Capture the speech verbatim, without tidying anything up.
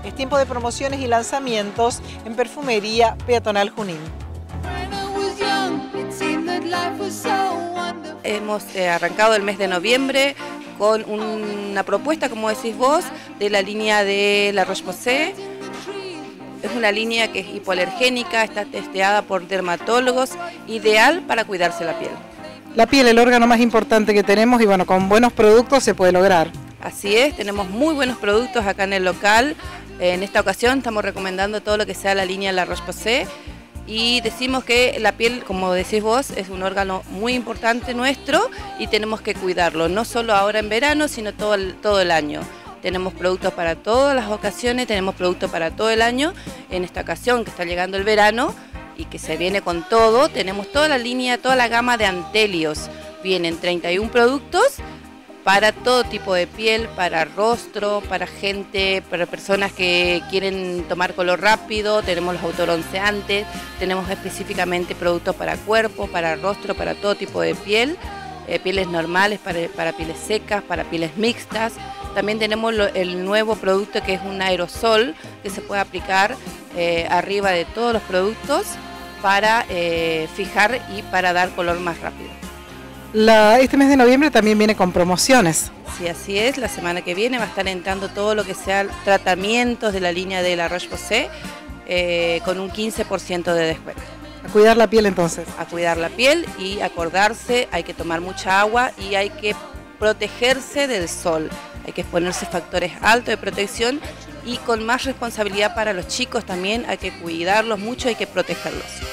Es tiempo de promociones y lanzamientos en Perfumería Peatonal Junín. Hemos eh, arrancado el mes de noviembre con una propuesta, como decís vos, de la línea de La Roche-Posay. Es una línea que es hipoalergénica, está testeada por dermatólogos, ideal para cuidarse la piel. La piel, el órgano más importante que tenemos, y bueno, con buenos productos se puede lograr. Así es, tenemos muy buenos productos acá en el local. En esta ocasión estamos recomendando todo lo que sea la línea La Roche-Posay y decimos que la piel, como decís vos, es un órgano muy importante nuestro y tenemos que cuidarlo, no solo ahora en verano, sino todo el, todo el año. Tenemos productos para todas las ocasiones, tenemos productos para todo el año. En esta ocasión que está llegando el verano y que se viene con todo, tenemos toda la línea, toda la gama de Antelios. Vienen treinta y un productos para todo tipo de piel, para rostro, para gente, para personas que quieren tomar color rápido. Tenemos los autobronceantes, tenemos específicamente productos para cuerpo, para rostro, para todo tipo de piel, eh, pieles normales, para, para pieles secas, para pieles mixtas. También tenemos lo, el nuevo producto que es un aerosol que se puede aplicar eh, arriba de todos los productos para eh, fijar y para dar color más rápido. La, este mes de noviembre también viene con promociones. Sí, así es. La semana que viene va a estar entrando todo lo que sea tratamientos de la línea de La Roche-Posay eh, con un quince por ciento de descuento. A cuidar la piel entonces. A cuidar la piel y acordarse, hay que tomar mucha agua y hay que protegerse del sol. Hay que exponerse factores altos de protección y con más responsabilidad para los chicos también, hay que cuidarlos mucho, hay que protegerlos.